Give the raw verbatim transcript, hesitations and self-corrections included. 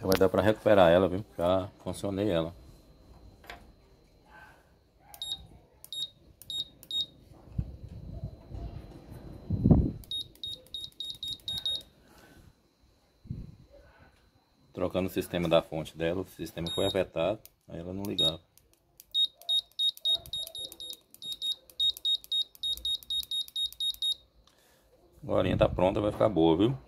vai dar pra recuperar ela, viu? Já funcionei ela. Trocando o sistema da fonte dela, o sistema foi afetado, aí ela não ligava. Agora tá pronta, vai ficar boa, viu?